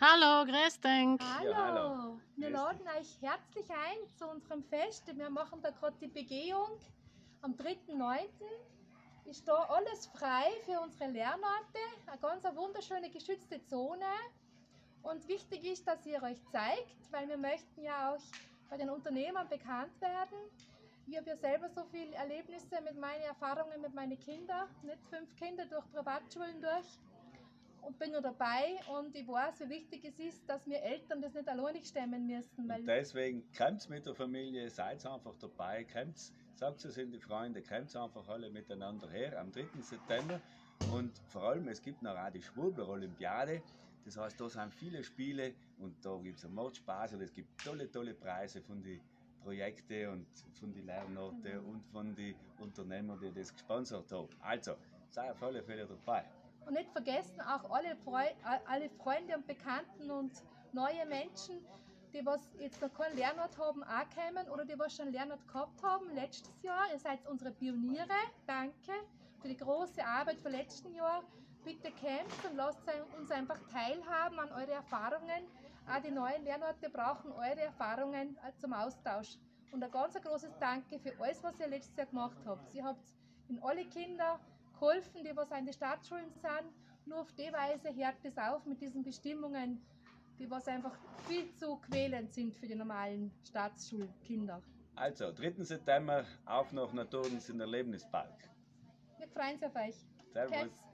Hallo, grüß dich. Ja, hallo. Hallo, wir Grüß dich. laden euch herzlich ein zu unserem Fest. Wir machen da gerade die Begehung. Am 3.9. ist da alles frei für unsere Lernorte. Eine ganz wunderschöne geschützte Zone. Und wichtig ist, dass ihr euch zeigt, weil wir möchten ja auch bei den Unternehmern bekannt werden. Ich habe ja selber so viele Erlebnisse mit meinen Erfahrungen mit meinen Kindern, nicht 5 Kinder durch Privatschulen durch. Und bin nur dabei und ich weiß, wie wichtig es ist, dass wir Eltern das nicht alleinig stemmen müssen. Und deswegen kommt mit der Familie, seid einfach dabei, kommt, sagt es in die Freunde, kommt einfach alle miteinander her am 3. September. Und vor allem, es gibt noch auch die Schwurbler-Olympiade. Das heißt, da sind viele Spiele und da gibt es einen Spaß und es gibt tolle, tolle Preise von den Projekten und von den Lernorten und von den Unternehmern, die das gesponsert haben. Also, sei auf alle Fälle dabei. Und nicht vergessen auch alle Freunde und Bekannten und neue Menschen, die was jetzt noch keinen Lernort haben, auch kommen oder die was schon einen Lernort gehabt haben letztes Jahr. Ihr seid unsere Pioniere. Danke für die große Arbeit vom letzten Jahr. Bitte kommt und lasst uns einfach teilhaben an eure Erfahrungen. Auch die neuen Lernorte brauchen eure Erfahrungen zum Austausch. Und ein ganz großes Danke für alles, was ihr letztes Jahr gemacht habt. Ihr habt in alle Kinder geholfen, die was an die Staatsschulen sind. Nur auf die Weise hört es auf mit diesen Bestimmungen, die was einfach viel zu quälend sind für die normalen Staatsschulkinder. Also, 3. September auf nach Naturens in Erlebnispark. Wir freuen uns auf euch. Servus.